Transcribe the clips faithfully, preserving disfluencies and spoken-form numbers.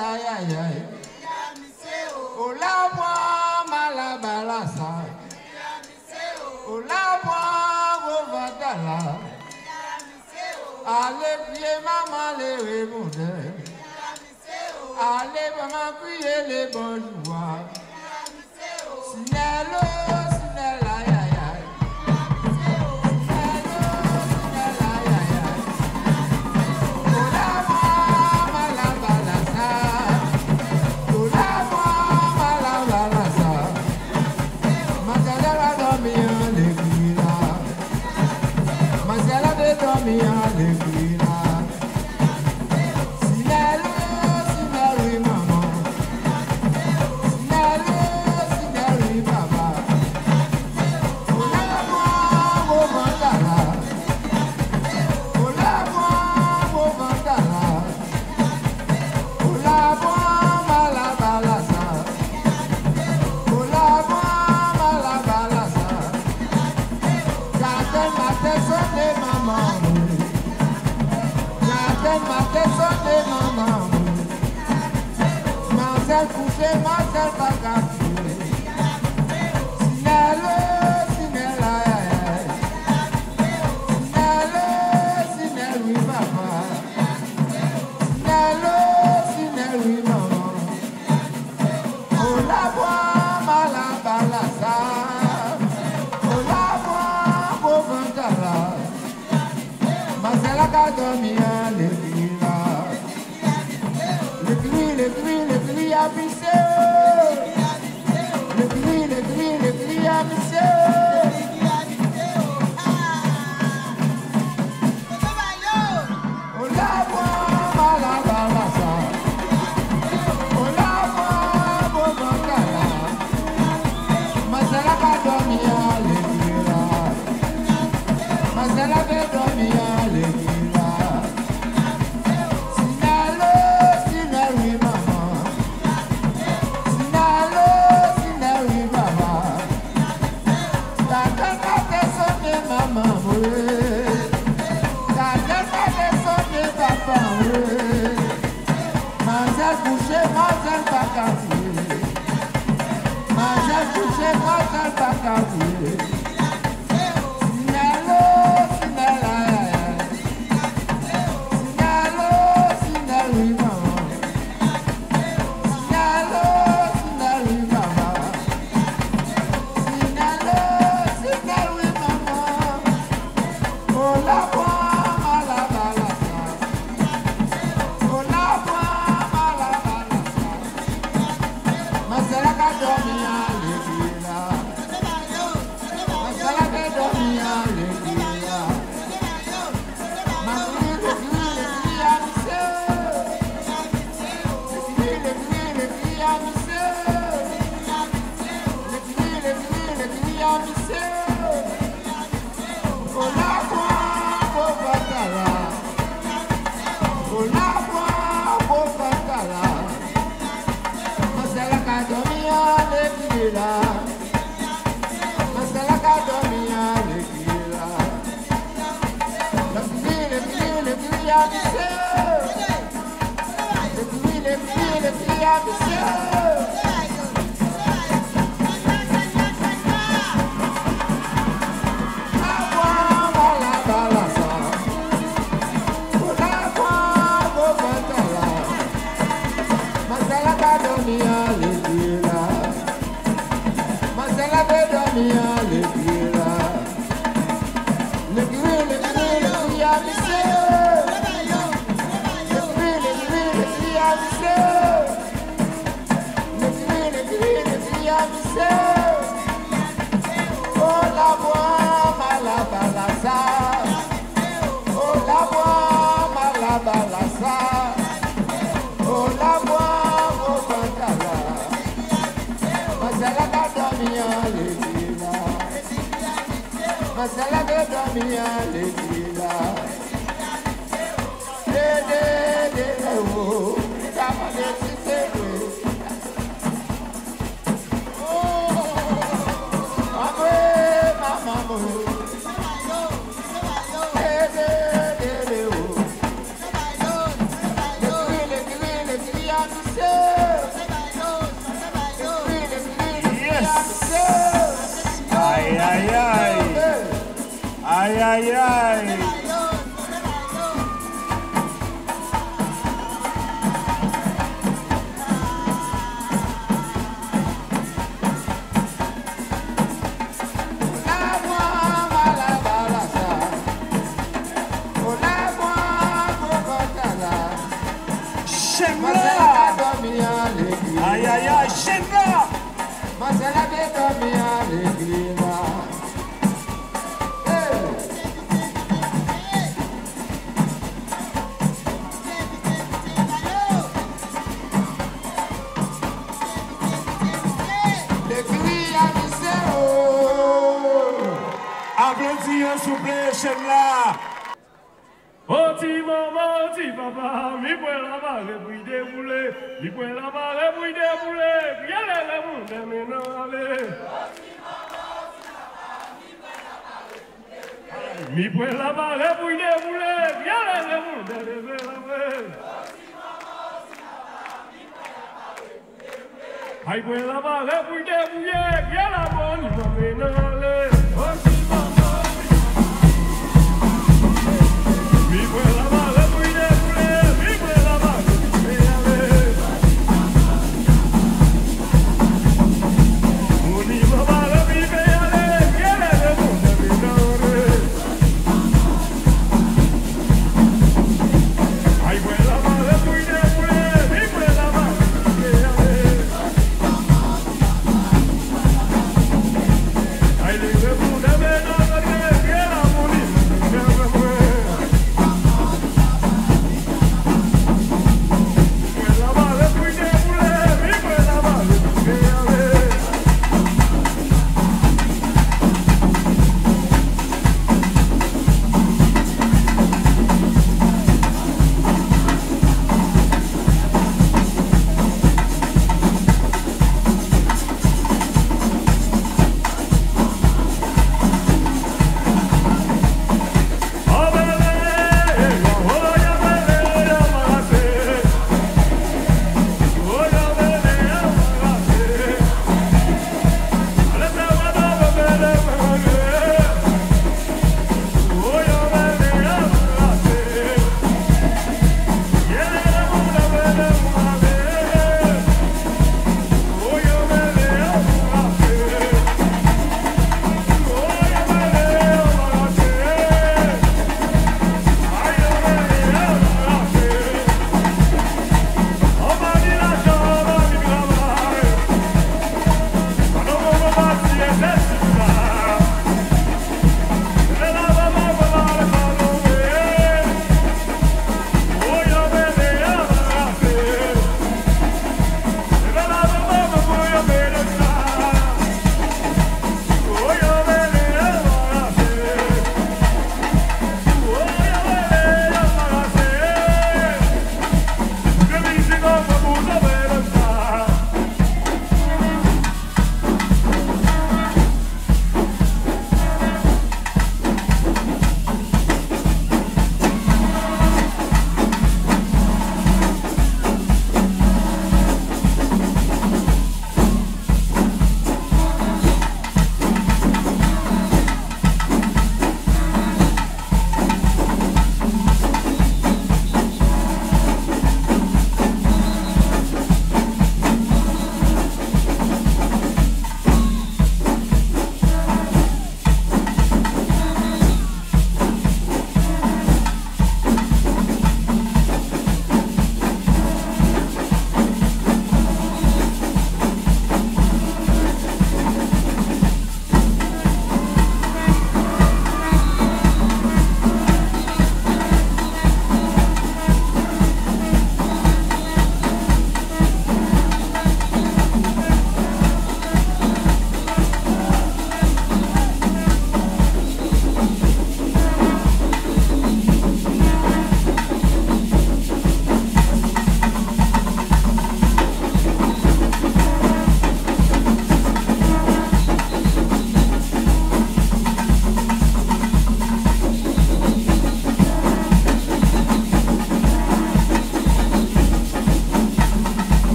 la ya ya. Ola moi malabalasa. Ola moi govadala. Allez prier maman les répondeurs. Allez maman prier les bonnes joies. Sinelo, sinela ya ya. Sinelo, sinela ya ya. Ola moi malabalasa. Ola moi malabalasa. Masala dormir l'église. Masala de dormir l'église. Sinelo, sinelo maman. Sinelo, sinelo baba. Ola moi govandala. Ola moi govandala. Ola moi malabalasa. Ola moi malabalasa. Gardez ma tête sonne maman. Gardez ma tête sonne maman. Marcel couché, Marcel bagage. Sinelo, sinela ya ya. Sinelo, sinelo papa. Sinelo, sinelo maman. Ola moi malabalasa. Ola moi govandala. Marcela ka dormir l'église. Le cri, le cri, le cri à pisser. Le cri, le cri, le cri à pisser. Ola moi malabalasa. Ola moi govandala. Marcela ka dormir l'église. Marcela veut dormir l'église. Sinalo, sinalo maman. Sinalo, sinalo baba. Ta tata te sonne maman, oui. Ta tata te sonne papa, oui. Marcel couché, Marcel bagage. Marcel couché, Marcel bagage. Sinalo, sinala ya ya. Sinalo, sinalo maman. Sinalo, sinalo baba. Sinalo, sinalo maman. Ola moi malabalasa. Ola moi malabalasa. Masala ka dormir à l'église. Masala ka dormir à l'église. Ma crie, le cri, le cri à monsieur. Le cri, le cri, le cri à monsieur. Le cri, le cri, le cri à monsieur. Ola moi govandala. Ola moi govandala. Masala ka dormir à l'église. Masala ka dormir à l'église. Le cri, le cri, le cri à monsieur. Le cri, le cri, le cri à monsieur. Ola moi malabalasa. Ola moi govandala. Masala ka dormir à l'église. Masala veut dormir à l'église. Le cri, le cri, le cri à monsieur. Le cri, le cri, le cri à monsieur. Le cri, le cri, le cri à monsieur. Oh la moi malabalasa. Oh la moi malabalasa. Oh la moi govandala. Masala ka dormir à l'église. Masala veut dormir à l'église. Dé, dé, dé, dé, oh. Dama de cité, oui. Oh, après, maman, dé, dé, dé, dé, oh. Le cri, le cri, le cri à tous. Aïe, aïe, aïe. Aïe, aïe, aïe. Aïe, aïe, aïe, Chemla! Masala de kamia legrina. Applaudissez, s'il vous plaît, Chemla! Oti maman, oti papa, mi pwe la barre pour y débouler, mi pwe la barre pour y débouler, bien les monde maintenant aller. Mi pwe la barre pour y débouler, bien les monde aller. Aïe pwe la barre pour y débouler, bien la bonne maintenant aller. Oti maman, mi pwe la barre. Never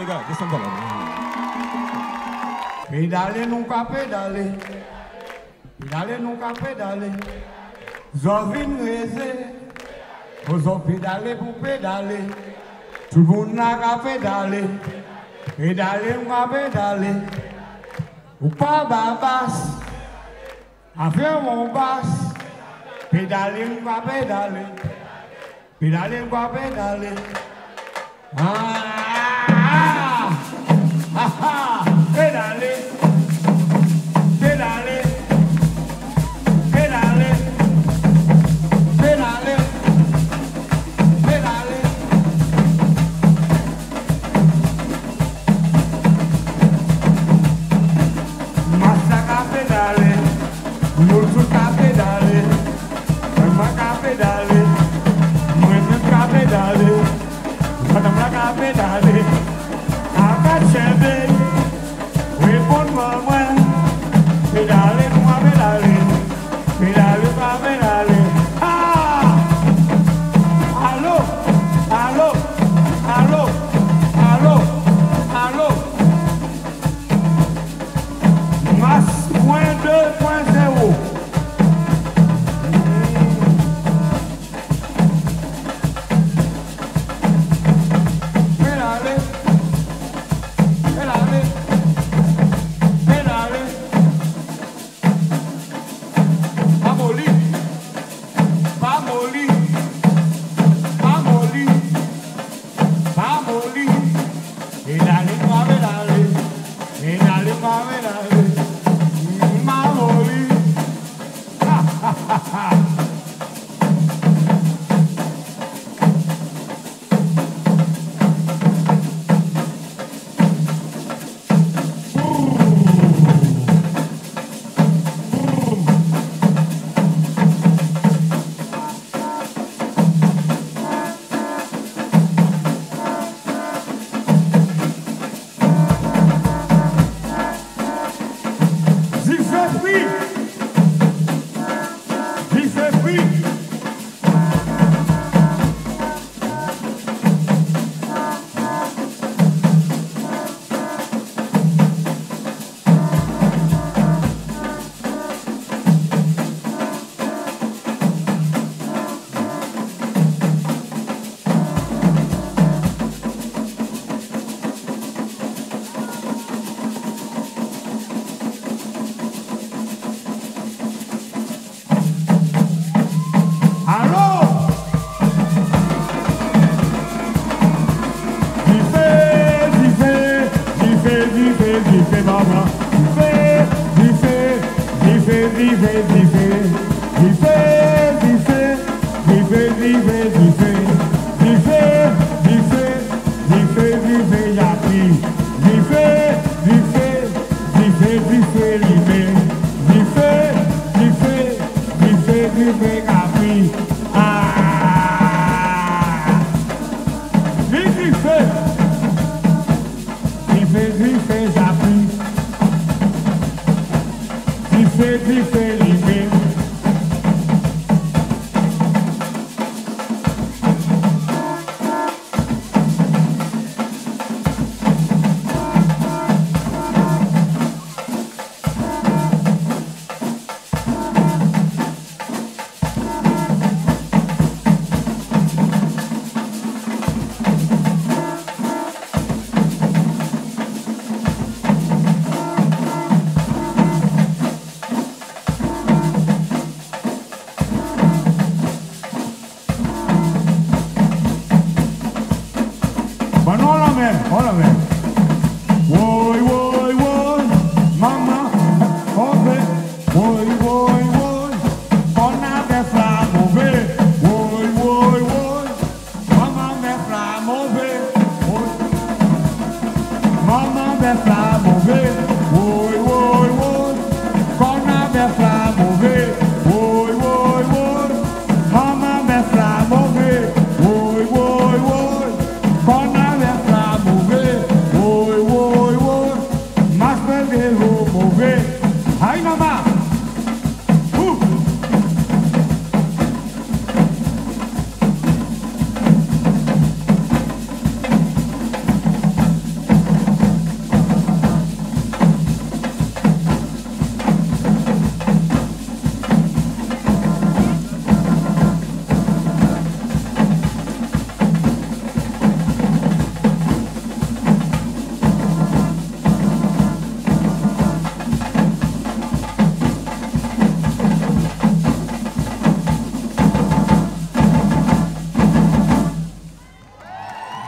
les gars, descendez là. Pédaler, nous pas pédaler. Pédaler, nous pas pédaler. Zovin rézé. Vous avez pédalé pour pédaler. Tout le monde n'a qu'à pédaler. Pédaler, nous pas pédaler. Ou pas babas. Avec mon basse. Pédaler, nous pas pédaler. Pédaler, nous pas pédaler. Ah, ah, ah, ah, pédaler, pédaler, pédaler, pédaler, pédaler. Massacre à pédaler, nous à pédaler, maman à pédaler, moi-même à pédaler. Madame la capitale, avec chèvre, réponds-moi, moi, pédale, moi, pédale, pédale, moi, pédale. Ah! Allô, allô, allô, allô, allô. Masse point deux point zéro.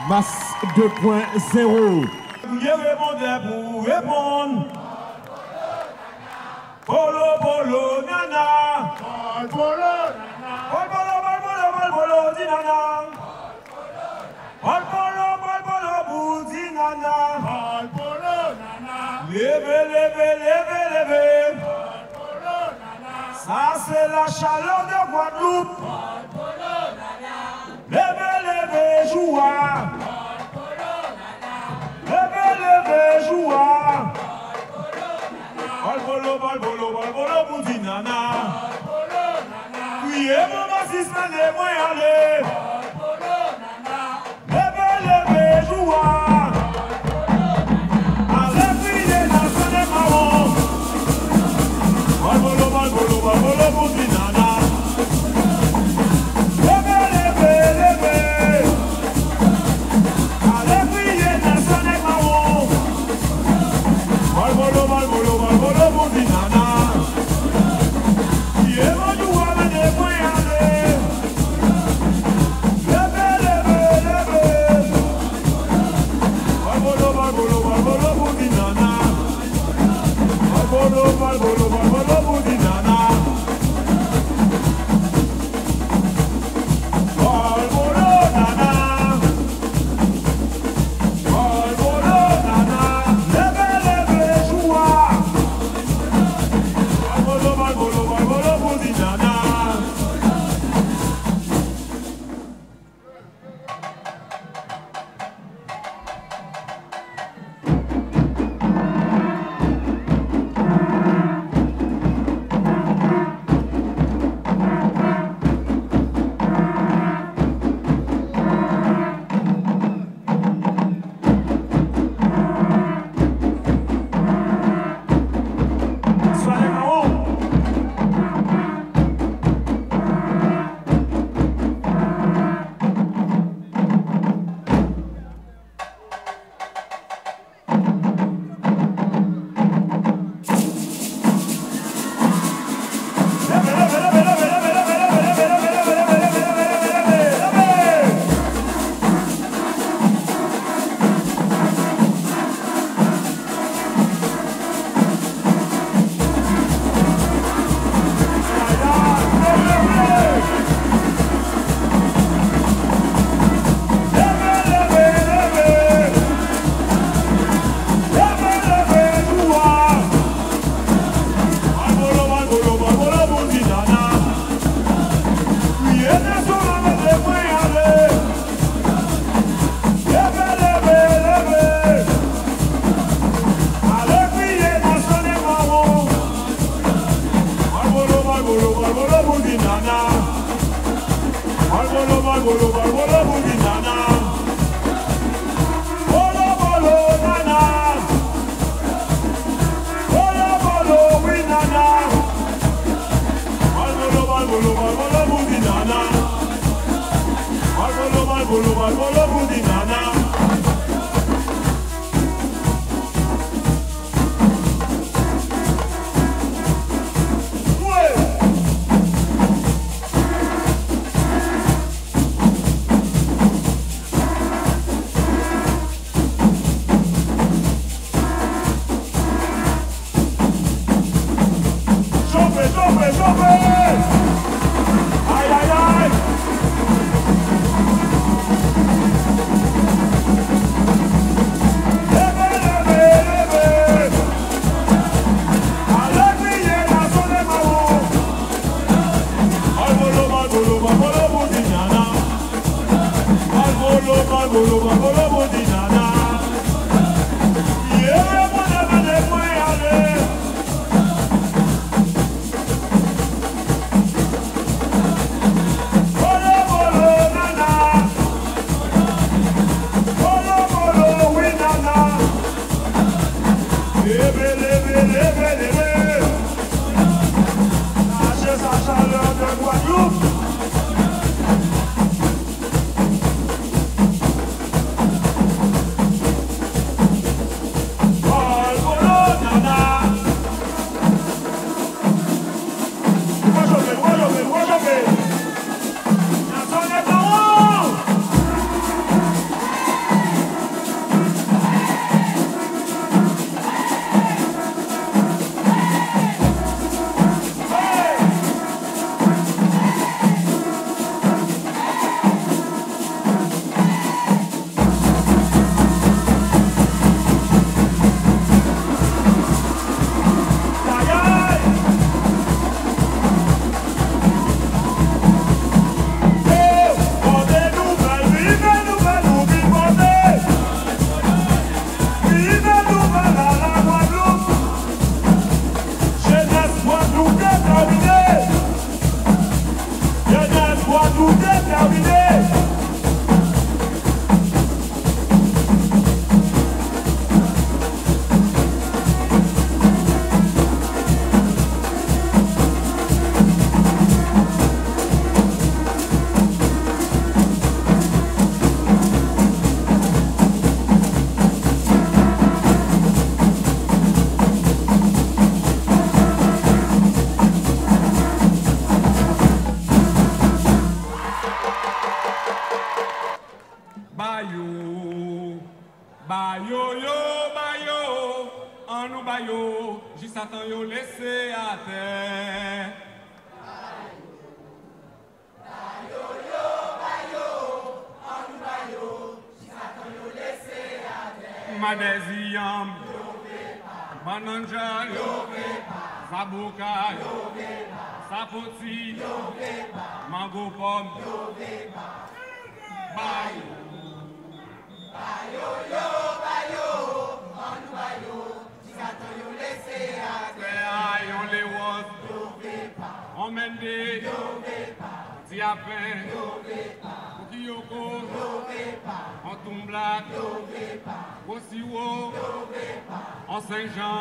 Masse deux point zéro. Je répondais pour répondre. Polo, polo, nana. Polo, polo, nana. Polo, polo, polo, polo, polo, di nana. Polo, polo, polo, polo, polo, di nana. Polo, polo, nana. Levez, levez, levez, levez. Polo, polo, nana. Ça c'est la chaleur de Guadeloupe. Polo, polo, nana. Levez, levez, joie. Polo, polo, nana. Levez, levez, joie. Bal bolo, bal bolo, bal bolo, bouti nana. Bal bolo, nana. Criez maman si ça n'est moins aller. Bal bolo, nana. Levez, levez, joie. Bal bolo, nana. Allez, criez dans son émaron. Bal bolo, bal bolo, bal bolo, bouti nana. Levez, levez, levez. Allez, criez dans son émaron. Bal bolo, bal bolo, bal bolo, bouti nana. Criez mon joie, mais ne point aller. Levez, levez, levez. Bal bolo, bal bolo, bal bolo, bouti nana. Bal bolo, bal bolo, bal bolo, bouti nana. Bal bolo, nana. Bal bolo, nana. Levez, levez, joie. Bal bolo, bal bolo, bal bolo, bouti nana. Soyez marrons. Chauffez, chauffez, chauffez. Aïe, aïe, aïe. Bayo, bayo yo, bayo, en nous bayo, juste à temps yo laissé à terre. Bayo yo, bayo, en nous bayo, juste à temps yo laissé à terre. Madesiam, Bananja, Zabuka, Sapoti, Mango Pomme, Bayo. Bayo yo, bayo, on nous bayo, jusqu'à yo laissé à terre. On les was, on mène des, Tiapin, Kiyoko, on Toumblac, Osiwo, on Saint-Jean.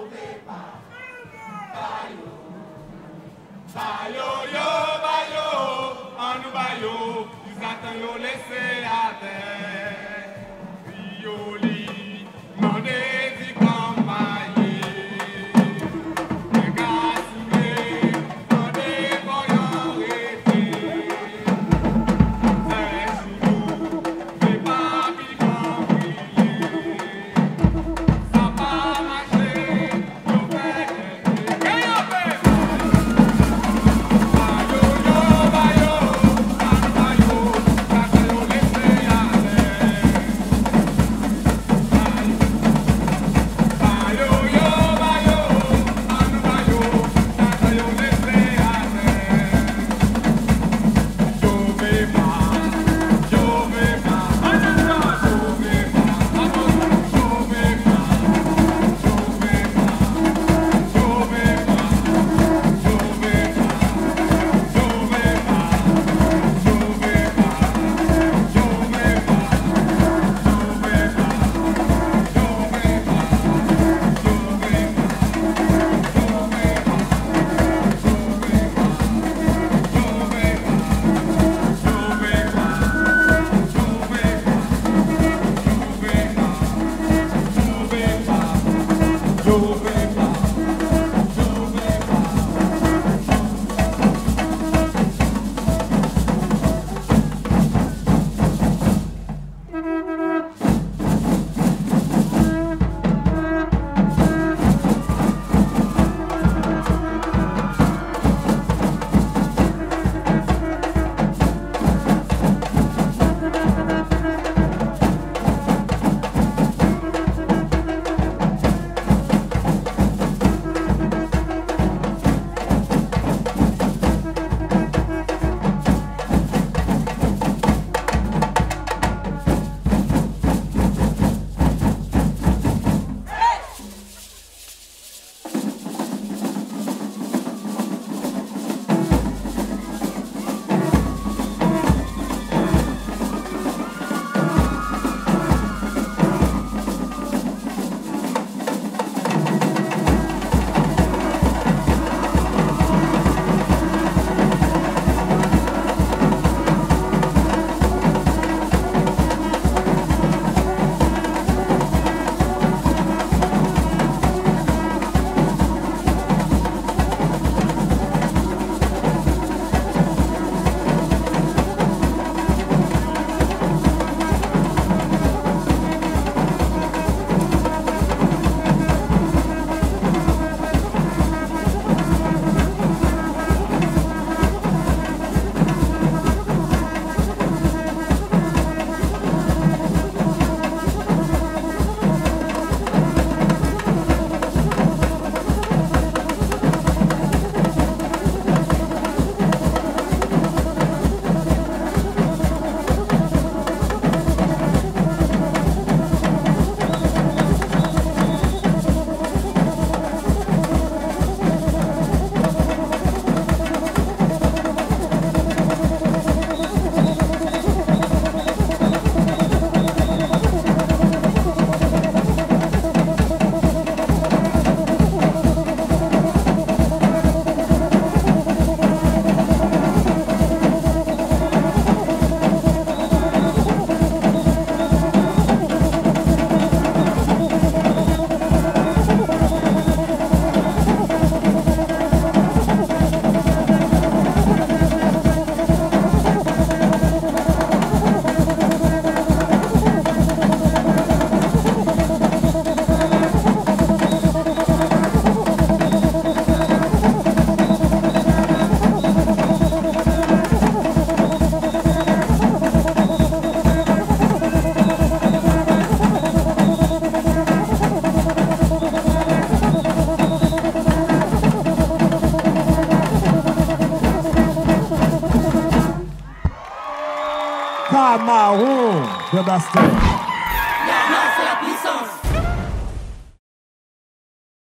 Bayo, bayo yo, bayo, on nous bayo, jusqu'à yo laissé à terre. Yoli, mandé di campagne, les gars soulés, mandé voyant rété, c'est soulou, les papis cambriolés, ça va marcher, yo fait des yo fait. Bayo yo, bayo, bayo, bayo, laissez aller. de Bastard.